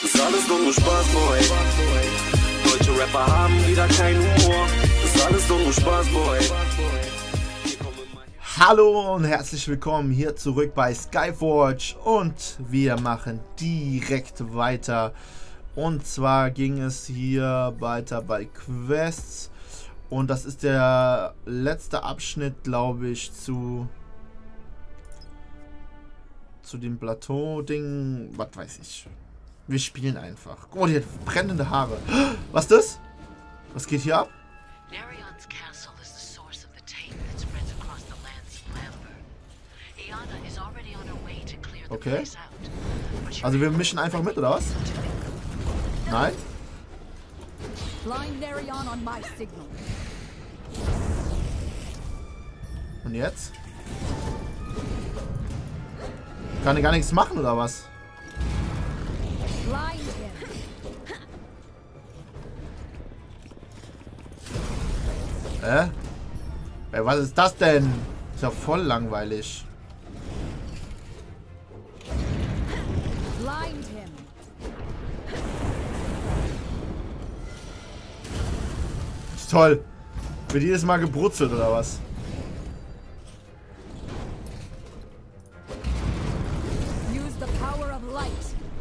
ist alles doch nur Spaß, Boy. Deutsche Rapper haben wieder keinen Humor, ist alles doch nur Spaß, Boy. Hallo und herzlich willkommen hier zurück bei Skyforge und wir machen direkt weiter. Und zwar ging es hier weiter bei Quests und das ist der letzte Abschnitt, glaube ich, zu dem Plateau-Ding, was weiß ich. Wir spielen einfach. Oh, die hat brennende Haare. Was ist das? Was geht hier ab? Narion's castle is the source of the tape that spreads across the lands of Lamber. Iana is already on her way to clear the place out. Also wir mischen einfach mit, oder was? Nein? Blind Narion on my signal. Und jetzt? Kann ich gar nichts machen, oder was? Blind him. Ey, was ist das denn? Ist ja voll langweilig. Blind him. Ist toll. Wird jedes Mal gebrutzelt, oder was? Use the power of light.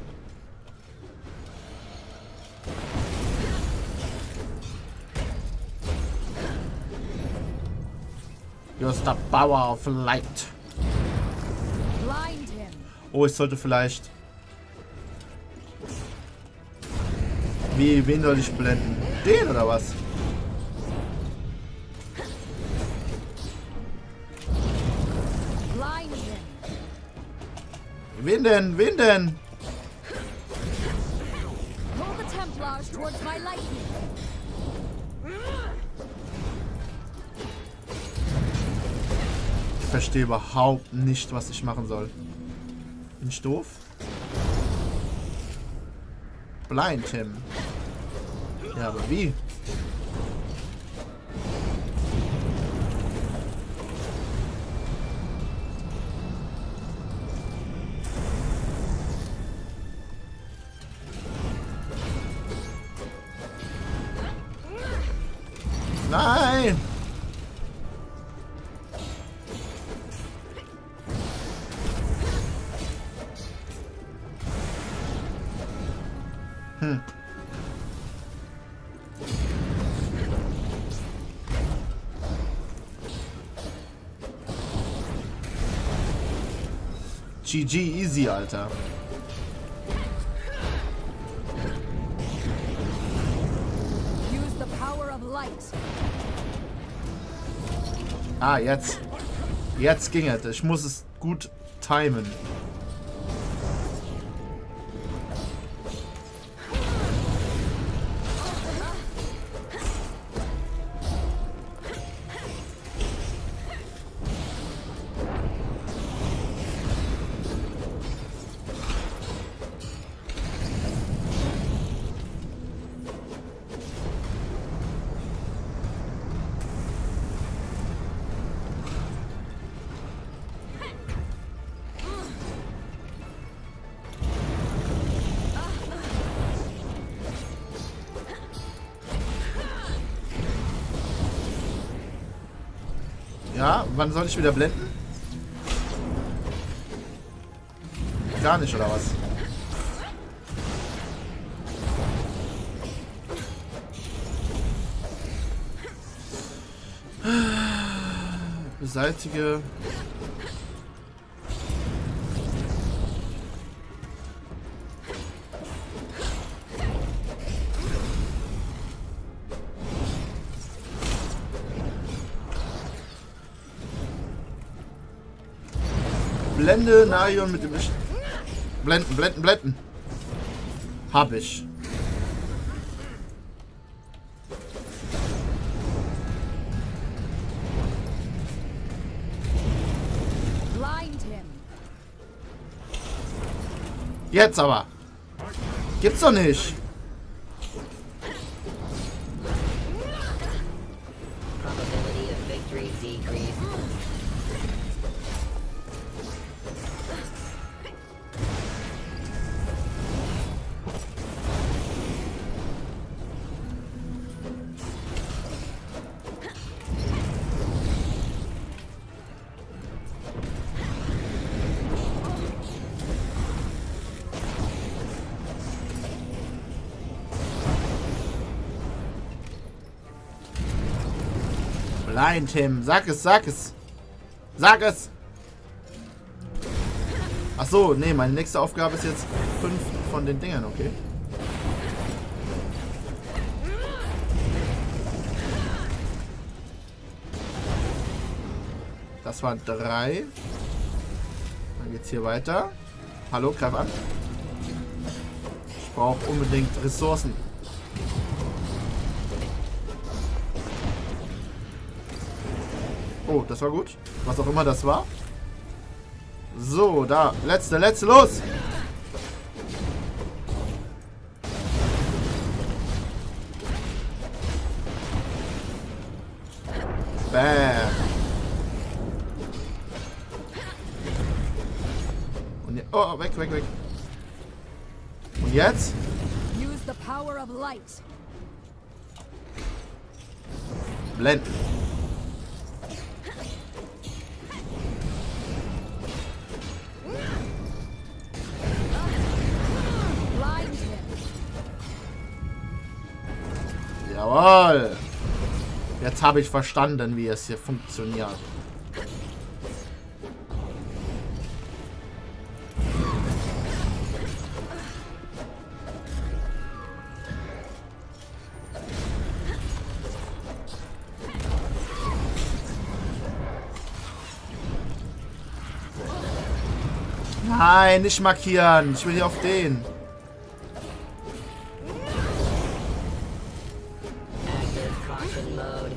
Use the power of light. Blind him. Oh, ich sollte vielleicht... Wen soll ich blenden? Den, oder was? Blind him. Wen denn? Wen denn? Pull the Templars towards my lightning. Ich verstehe überhaupt nicht, was ich machen soll. Bin ich doof? Blind him. Ja, aber wie? Nein! GG easy, Alter. Use the power of light. Ah, jetzt. Jetzt ging es. Ich muss es gut timen. Ja, wann soll ich wieder blenden? Gar nicht, oder was? Beseitige. Blende Narion mit dem Licht. Blenden, blenden, blenden. Hab ich. Blind him. Jetzt aber. Gibt's doch nicht. Probability of victory decreased. Blind him. Sag es, sag es. Sag es. Ach so, nee, meine nächste Aufgabe ist jetzt 5 von den Dingern, okay. Das waren 3. Dann geht's hier weiter. Hallo, greif an. Ich brauche unbedingt Ressourcen. Oh, das war gut. Was auch immer das war. So, da. Letzte, los! Bam. Und oh, weg. Und jetzt? Use the power of light. Blenden. Blind him. Jawohl. Jetzt habe ich verstanden, wie es hier funktioniert. Nein, nicht markieren. Ich will hier auf den. Active caution mode.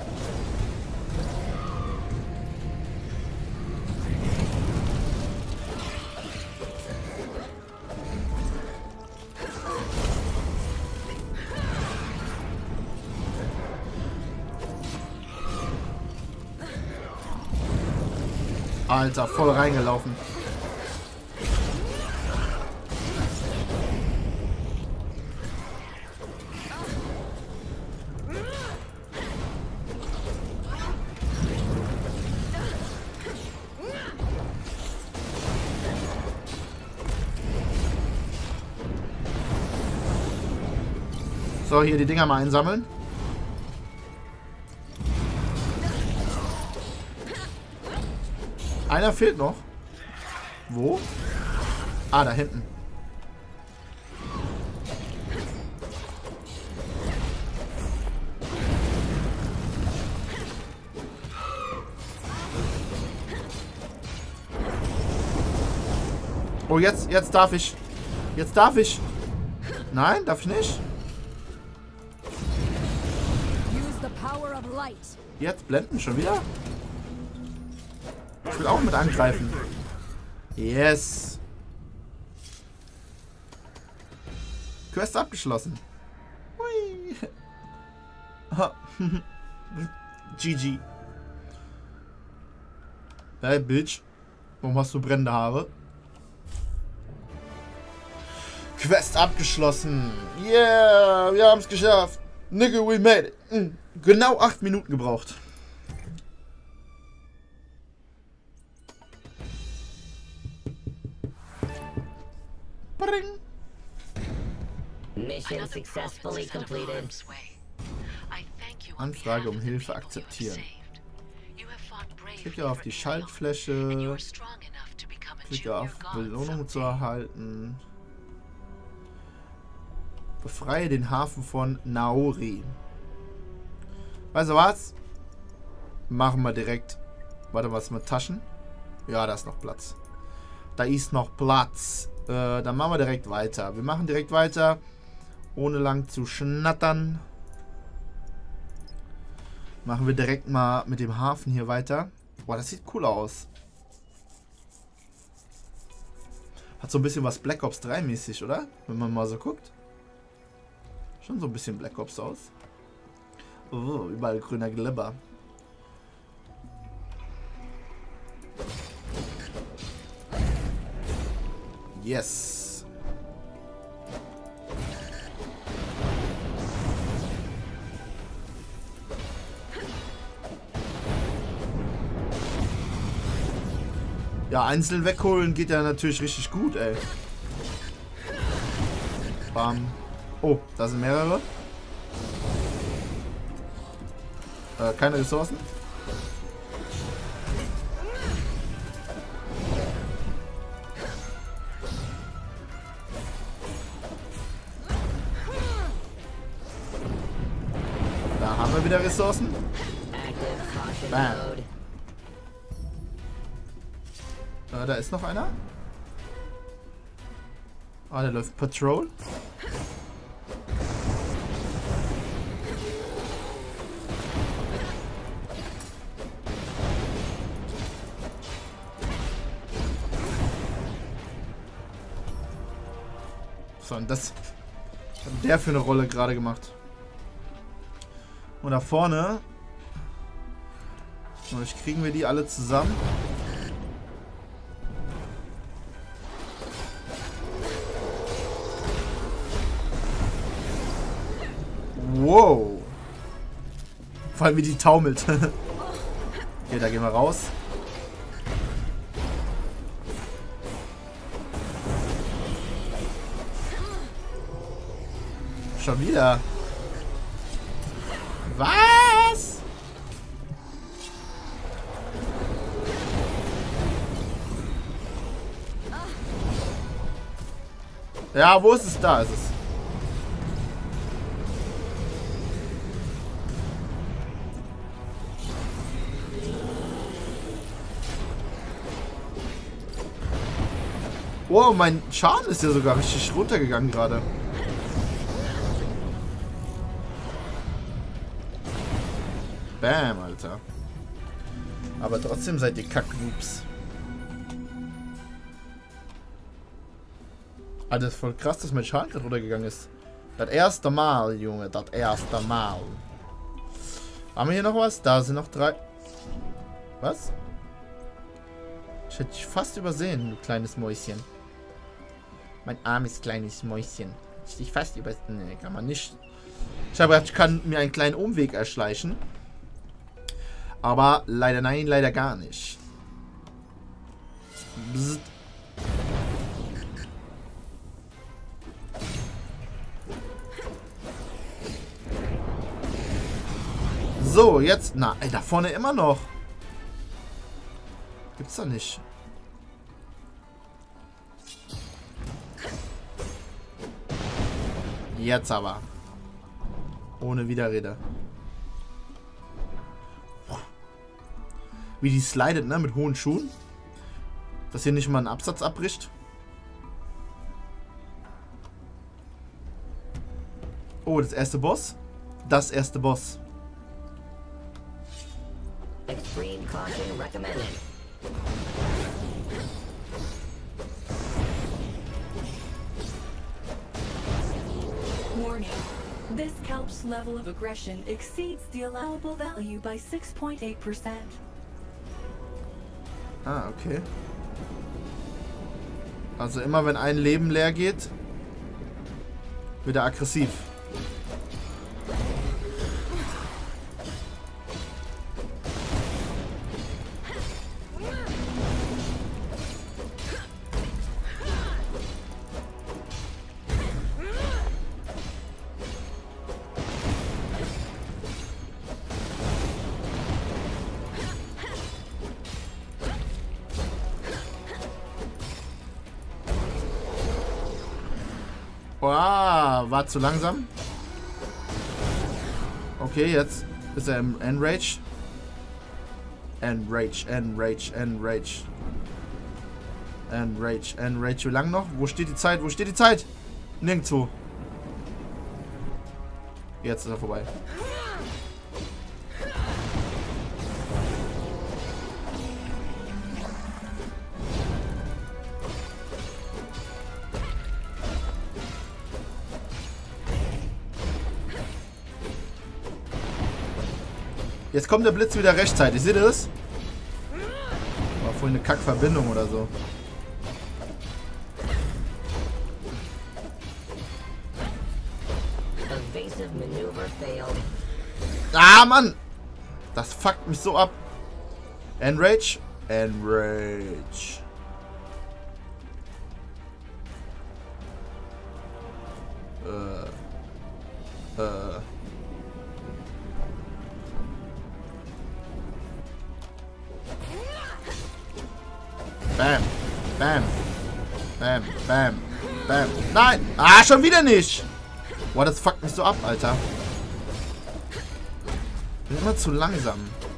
Alter, voll reingelaufen. So, hier die Dinger mal einsammeln. Einer fehlt noch. Wo? Ah, da hinten. Oh, jetzt darf ich. Jetzt darf ich. Nein, darf ich nicht. Jetzt blenden schon wieder? Ich will auch mit angreifen. Yes. Quest abgeschlossen. Hui. GG. Hey, Bitch. Warum hast du brennende Haare? Quest abgeschlossen. Yeah, wir haben es geschafft. Nigga, we made it. Genau 8 Minuten gebraucht. Bring. Mission successfully completed. Anfrage um Hilfe akzeptieren. Klicke auf die Schaltfläche. Klicke auf Belohnung zu erhalten. Befreie den Hafen von Naori. Weißt du was? Machen wir direkt. Warte, was mit Taschen? Ja, da ist noch Platz. Da ist noch Platz. Dann machen wir direkt weiter. Wir machen direkt weiter. Ohne lang zu schnattern. Machen wir direkt mal mit dem Hafen hier weiter. Boah, das sieht cool aus. Hat so ein bisschen was Black Ops 3 mäßig, oder? Wenn man mal so guckt. Schon so ein bisschen Black Ops aus. Oh, überall grüner Glibber. Yes. Ja, einzeln wegholen geht ja natürlich richtig gut, ey. Bam. Oh, da sind mehrere. Keine Ressourcen. Da haben wir wieder Ressourcen. Bam. Da ist noch einer. Ah, der läuft Patrol. So, und das hat der für eine Rolle gerade gemacht. Und da vorne kriegen wir die alle zusammen. Wow. Vor allem wie die taumelt. Okay, da gehen wir raus. Schon wieder. Was? Ja, wo ist es? Da ist es. Wow, mein Schaden ist ja sogar richtig runtergegangen gerade. Bam, Alter. Aber trotzdem seid ihr Kacknoobs. Alter, das ist voll krass, dass mein Schaden gerade runtergegangen ist. Das erste Mal, Junge. Das erste Mal. Haben wir hier noch was? Da sind noch 3. Was? Ich hätte dich fast übersehen, du kleines Mäuschen. Mein armes kleines Mäuschen. Ich dich fast übersehen. Nee, kann man nicht. Ich habe gedacht, ich kann mir einen kleinen Umweg erschleichen. Aber leider nein, leider gar nicht. Bzzt. So, jetzt. Na, ey, da vorne immer noch. Gibt's doch nicht. Jetzt aber. Ohne Widerrede. Wie die slidet, ne? Mit hohen Schuhen. Dass hier nicht mal einen Absatz abbricht. Oh, das erste Boss. Das erste Boss. Extreme caution recommended. Warning. This kelp's level of aggression exceeds the allowable value by 6.8%. Ah, okay. Also immer wenn ein Leben leer geht, wird er aggressiv. Wow, war zu langsam. Okay, jetzt ist er im Enrage. Enrage. Enrage. Wie lang noch? Wo steht die Zeit? Wo steht die Zeit? Nirgendwo. Jetzt ist er vorbei. Jetzt kommt der Blitz wieder rechtzeitig. Seht ihr das? War vorhin eine Kackverbindung oder so. Ah, Mann! Das fuckt mich so ab. Enrage. Enrage. Bam. Bam. Bam. Bam. Bam. Nein! Ah, schon wieder nicht! Boah, das fuckt mich so ab, Alter. Bin immer zu langsam.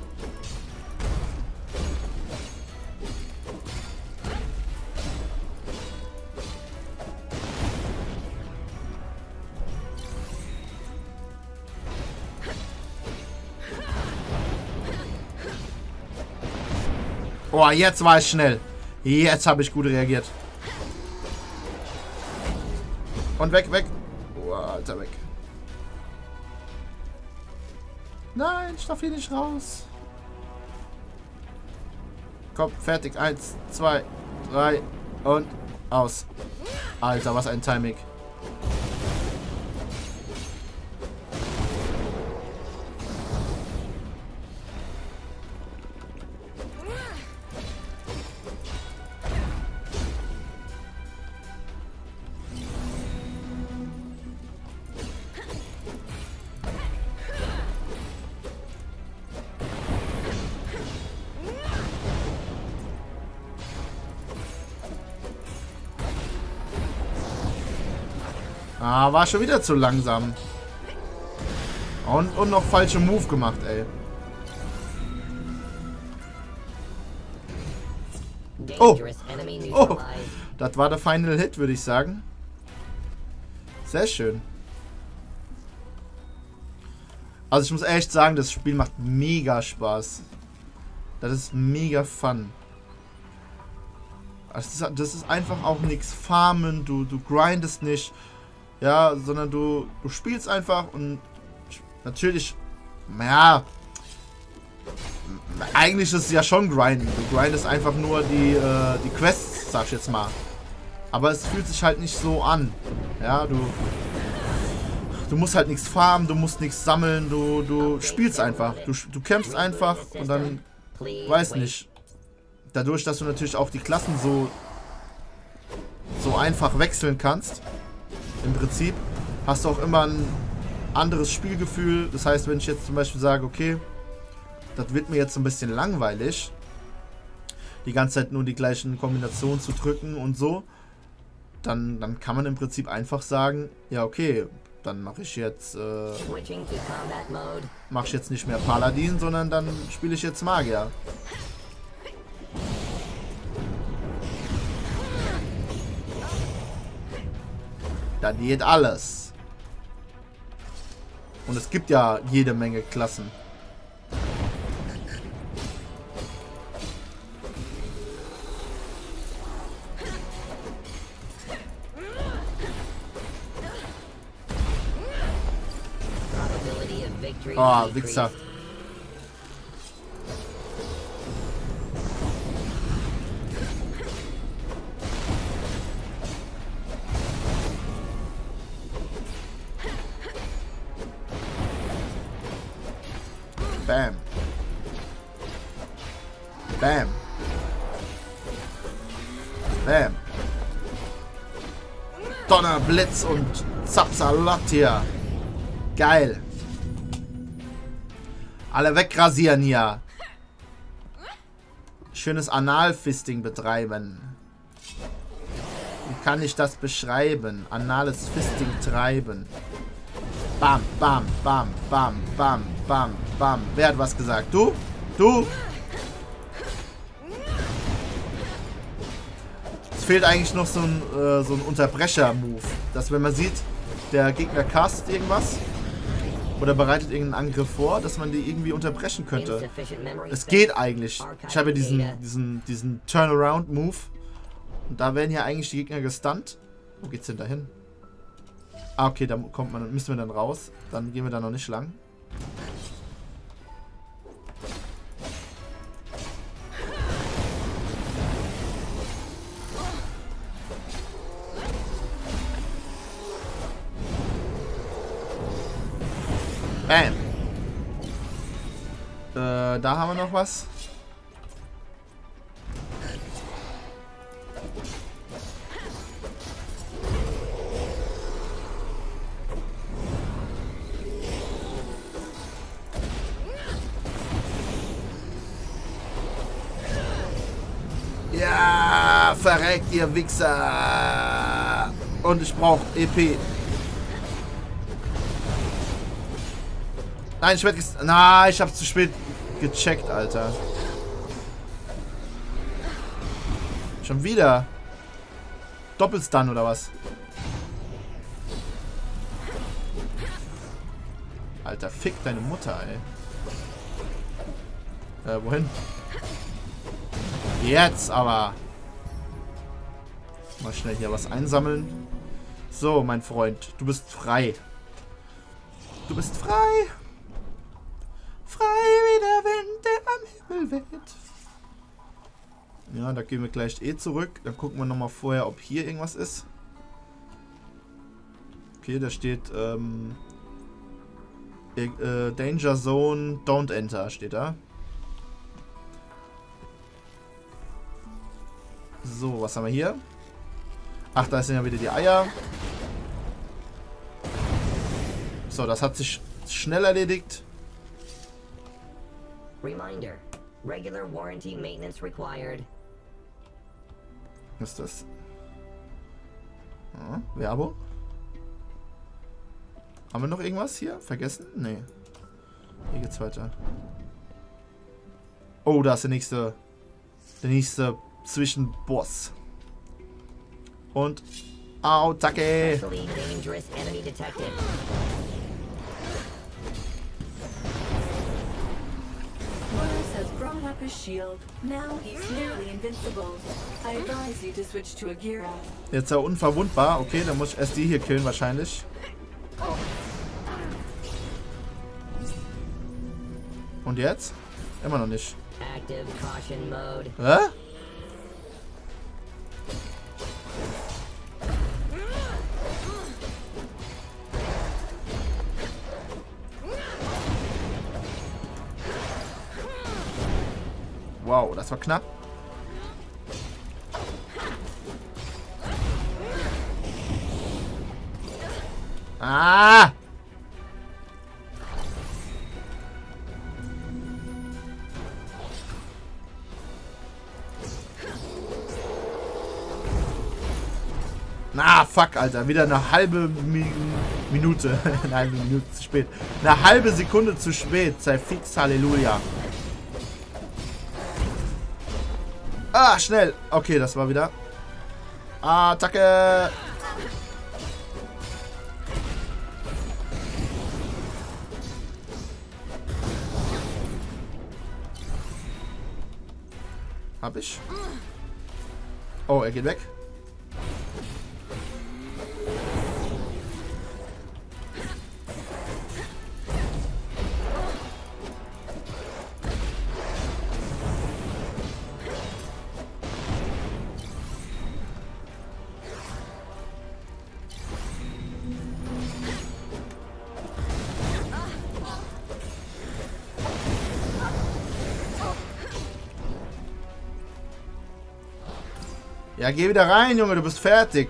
Boah, jetzt war ich schnell. Jetzt habe ich gut reagiert. Und weg, weg. Boah, Alter, weg. Nein, ich darf hier nicht raus. Komm, fertig. 1, 2, 3 und aus. Alter, was ein Timing. Ah, war schon wieder zu langsam. Und noch falsche Move gemacht, ey. Oh. Oh. Das war der Final Hit, würde ich sagen. Sehr schön. Also ich muss echt sagen, das Spiel macht mega Spaß. Das ist mega fun. Also das ist einfach auch nichts farmen, du grindest nicht. Ja, sondern du spielst einfach und natürlich, naja, eigentlich ist es ja schon grinden. Du grindest einfach nur die Quests, sag ich jetzt mal. Aber es fühlt sich halt nicht so an. Ja, du musst halt nichts farmen, du musst nichts sammeln, du spielst einfach. Du kämpfst einfach und dann, weiß nicht, dadurch, dass du natürlich auch die Klassen so einfach wechseln kannst, im Prinzip, hast du auch immer ein anderes Spielgefühl. Das heißt, wenn ich jetzt zum Beispiel sage, okay, das wird mir jetzt ein bisschen langweilig, die ganze Zeit nur die gleichen Kombinationen zu drücken und so, dann kann man im Prinzip einfach sagen, ja okay, dann mache ich jetzt nicht mehr Paladin, sondern dann spiele ich jetzt Magier. Dann geht alles. Und es gibt ja jede Menge Klassen. Oh, Wichser. Bam. Bam. Bam. Donner, Blitz und Zapsalot hier. Geil. Alle wegrasieren hier. Schönes Analfisting betreiben. Wie kann ich das beschreiben? Anales Fisting treiben. Bam, bam, bam, bam, bam, bam, bam. Wer hat was gesagt? Du? Du? Es fehlt eigentlich noch so ein Unterbrecher-Move. Dass, wenn man sieht, der Gegner castet irgendwas oder bereitet irgendeinen Angriff vor, dass man die irgendwie unterbrechen könnte. Es geht eigentlich. Ich habe ja diesen Turnaround-Move. Und da werden ja eigentlich die Gegner gestunt. Wo geht's denn da hin? Ah, okay, da müssen wir dann raus. Dann gehen wir da noch nicht lang. Bam. Da haben wir noch was. Ja. verreckt, ihr Wichser. Und ich brauche EP. Nein, ich werde na, ich hab's zu spät gecheckt, Alter. Schon wieder. Doppelstun oder was? Alter, fick deine Mutter, ey. Wohin? Jetzt aber. Mal schnell hier was einsammeln. So, mein Freund, du bist frei. Du bist frei. Frei wie der Wind, der am Himmel weht. Ja, da gehen wir gleich zurück. Dann gucken wir nochmal vorher, ob hier irgendwas ist. Okay, da steht Danger Zone, don't enter, steht da. So, was haben wir hier? Ach, da sind ja wieder die Eier. So, das hat sich schnell erledigt. Reminder. Regular warranty maintenance required. Was ist das? Ah, Werbung? Haben wir noch irgendwas hier? Vergessen? Nee. Hier geht's weiter. Oh, da ist der nächste Zwischenboss. Und Attacke! Especially dangerous enemy detected. Mars has brought up his shield. Now he's nearly invincible. I advise you to switch to Agira. Jetzt ist er unverwundbar. Okay, dann muss ich erst die hier killen wahrscheinlich. Und jetzt? Immer noch nicht. Active caution mode. Hä? Wow, das war knapp. Ah! Na, fuck, Alter. Wieder eine halbe Minute. Eine halbe Minute zu spät. Eine halbe Sekunde zu spät. Sei fix, Halleluja. Ah, schnell. Okay, das war wieder. Attacke. Hab ich. Oh, er geht weg. Ja, geh wieder rein, Junge, du bist fertig.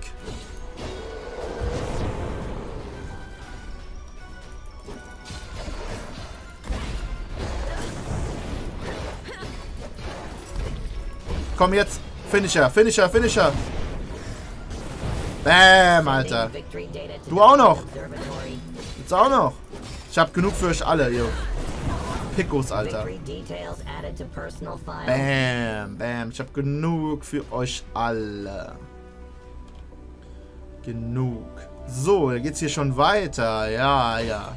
Komm jetzt. Finisher, Finisher, Finisher. Bam, Alter. Du auch noch. Jetzt auch noch. Ich hab genug für euch alle, yo. Picos, Alter. Bam, bam. Ich hab genug für euch alle. Genug. So, da geht's hier schon weiter. Ja, ja.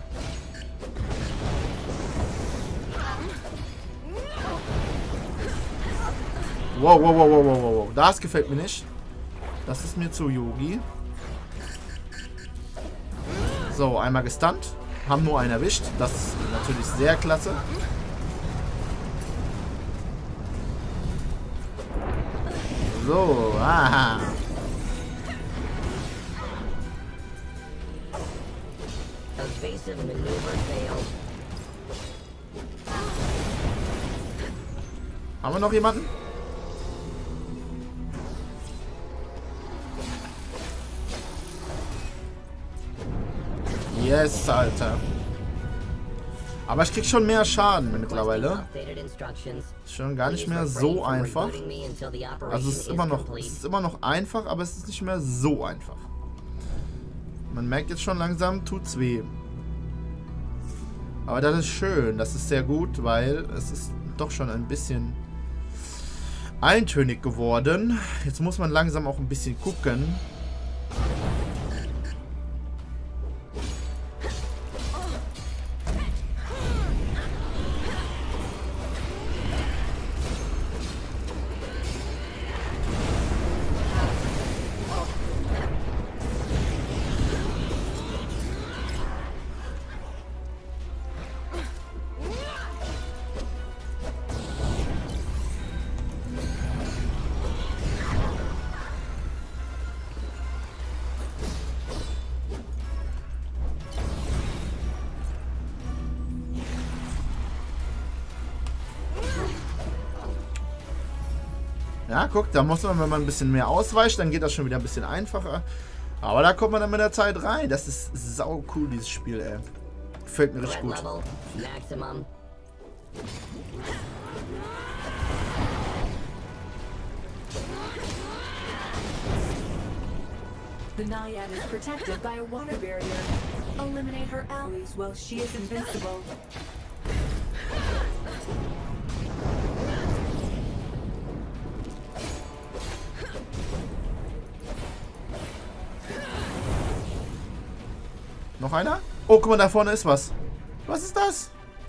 Wow, wow, wow, wow, wow, wow. Das gefällt mir nicht. Das ist mir zu Yogi. So, einmal gestunt. Haben nur einen erwischt. Das ist natürlich sehr klasse. So, aha. Haben wir noch jemanden? Yes, Alter. Aber ich krieg schon mehr Schaden mittlerweile. Updated instructions. Ist schon gar nicht mehr so einfach. Also es ist immer noch einfach, aber es ist nicht mehr so einfach. Man merkt jetzt schon langsam, tut's weh. Aber das ist schön, das ist sehr gut, weil es ist doch schon ein bisschen eintönig geworden. Jetzt muss man langsam auch ein bisschen gucken. Ja, guck, da muss man, wenn man ein bisschen mehr ausweicht, dann geht das schon wieder ein bisschen einfacher. Aber da kommt man dann mit der Zeit rein. Das ist sau cool, dieses Spiel, ey. Gefällt mir richtig gut. The Naiad is protected by a water barrier. Eliminate her allies while she is invincible. Noch einer? Oh, guck mal, da vorne ist was. Was ist das?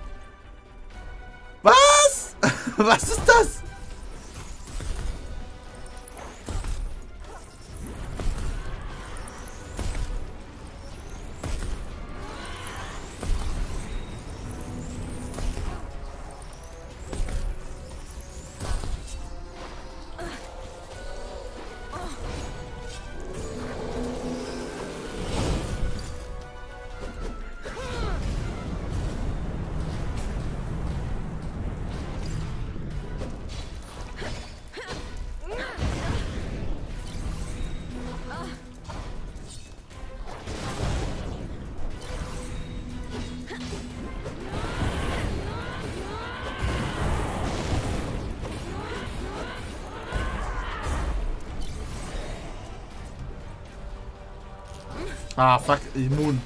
Was? Was ist das? Ah, fuck, immun.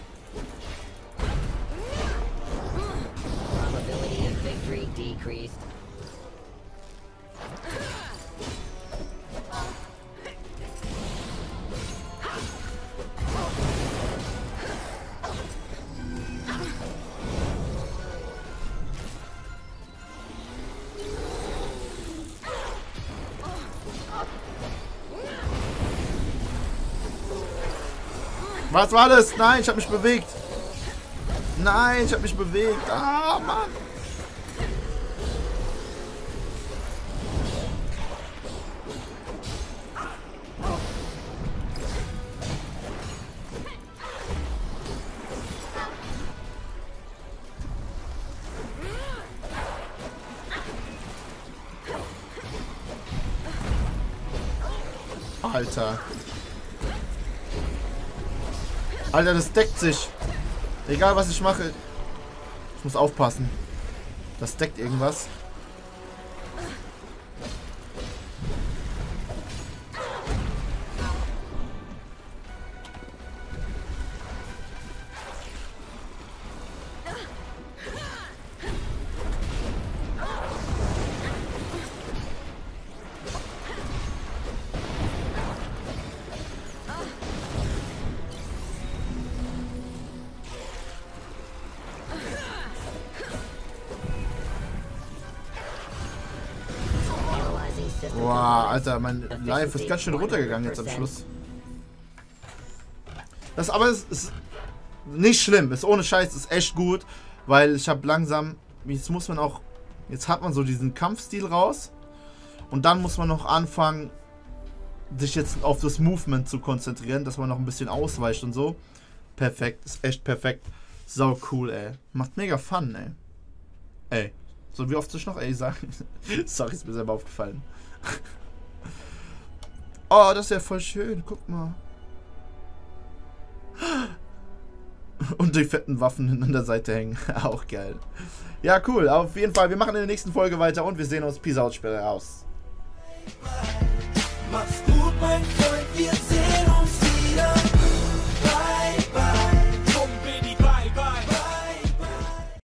Probability of victory decreased. Was war das? Nein, ich habe mich bewegt. Nein, ich habe mich bewegt. Ah, Mann. Alter. Alter, das deckt sich. Egal, was ich mache. Ich muss aufpassen. Das deckt irgendwas. Boah, Alter, mein Life ist ganz schön runtergegangen jetzt am Schluss. Das aber ist nicht schlimm, ist ohne Scheiß, ist echt gut, weil ich habe langsam, jetzt muss man auch, jetzt hat man so diesen Kampfstil raus und dann muss man noch anfangen, sich jetzt auf das Movement zu konzentrieren, dass man noch ein bisschen ausweicht und so. Perfekt, ist echt perfekt. Sau cool, ey. Macht mega Fun, ey. Ey, so wie oft soll ich noch ey sagen? Sorry, ist mir selber aufgefallen. Oh, das ist ja voll schön. Guck mal. Und die fetten Waffen an der Seite hängen. Auch geil. Ja, cool. Auf jeden Fall, wir machen in der nächsten Folge weiter und wir sehen uns. Peace out, später aus.